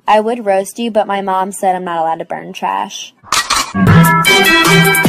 I would roast you, but my mom said I'm not allowed to burn trash.